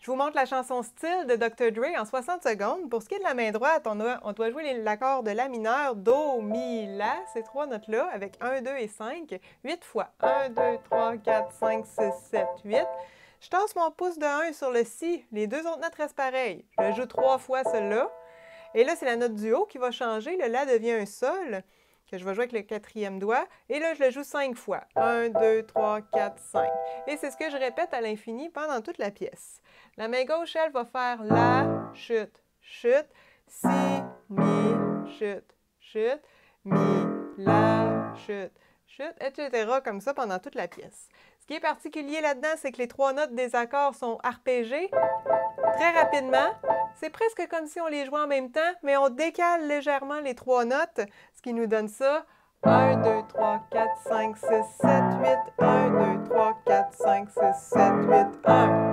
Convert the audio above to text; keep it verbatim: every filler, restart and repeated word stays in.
vous montre la chanson Still de docteur Dre en soixante secondes. Pour ce qui est de la main droite, on, a, on doit jouer l'accord de La mineur, Do, Mi, La, ces trois notes-là, avec un, deux et cinq, huit fois. un, deux, trois, quatre, cinq, six, sept, huit. Je tasse mon pouce de un sur le Si, les deux autres notes restent pareilles. Je joue trois fois celle-là. Et là, c'est la note du Haut qui va changer. Le La devient un Sol, que je vais jouer avec le quatrième doigt. Et là, je le joue cinq fois. un, deux, trois, quatre, cinq. Et c'est ce que je répète à l'infini pendant toute la pièce. La main gauche, elle, va faire La, chute, chute, Si, Mi, chute, chute, Mi, La, chute, chute, et cetera comme ça pendant toute la pièce. Ce qui est particulier là-dedans, c'est que les trois notes des accords sont arpégées très rapidement. C'est presque comme si on les jouait en même temps, mais on décale légèrement les trois notes, ce qui nous donne ça. un, deux, trois, quatre, cinq, six, sept, huit. un, deux, trois, quatre, cinq, six, sept, huit, un.